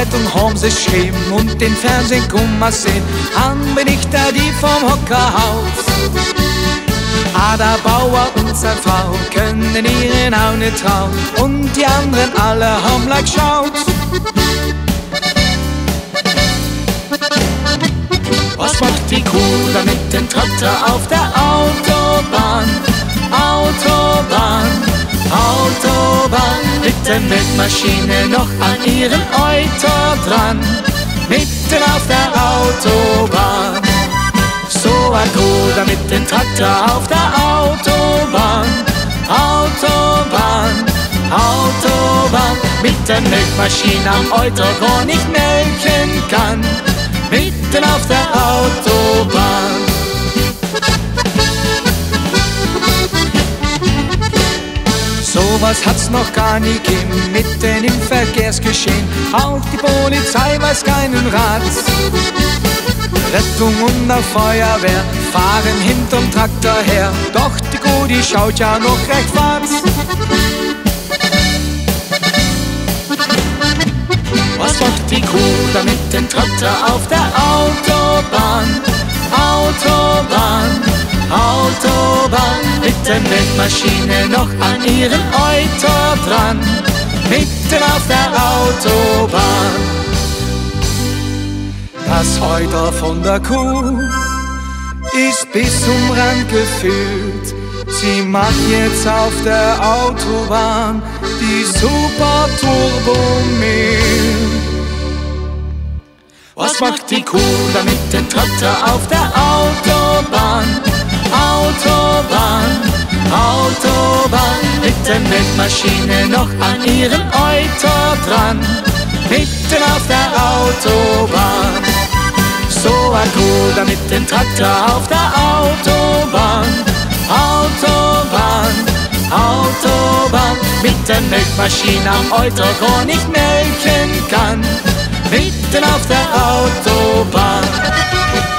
Zeitung haben sie geschrieben und den Fernsehen kummer sehen, an bin ich da die vom Hockerhaus. Der Bauer und seine Frau können ihren auch nicht trauen und die anderen alle haben like geschaut. Was macht die Kuh da mit dem Traktor auf der Autobahn? Autobahn, Autobahn, mit der Milchmaschine noch an ihrem Euter dran, mitten auf der Autobahn. So ein Kuh da mit dem Traktor auf der Autobahn, Autobahn, Autobahn, mit der Milchmaschine am Euter gar nicht melken kann, mitten auf der Autobahn. Sowas hat's noch gar nie gegeben, mitten im Verkehrsgeschehen. Auch die Polizei weiß keinen Rat. Rettung und der Feuerwehr fahren hinterm Traktor her, doch die Kuh, die schaut ja noch recht fad. Was macht die Kuh da mit dem Traktor auf der Autobahn? Autobahn, Autobahn, mit der Milchmaschine noch an ihrem Euter dran, mitten auf der Autobahn. Das Euter von der Kuh ist bis zum Rand gefüllt. Sie macht jetzt auf der Autobahn die Super Turbo-Mehl. Was macht die Kuh da mit dem Traktor auf der Autobahn? Autobahn, Autobahn, mit der Milchmaschine noch an ihrem Euter dran, mitten auf der Autobahn. So ein Kuh da mit dem Traktor auf der Autobahn, Autobahn, Autobahn, mit der Milchmaschine am Euter gar nicht melken kann, mitten auf der Autobahn.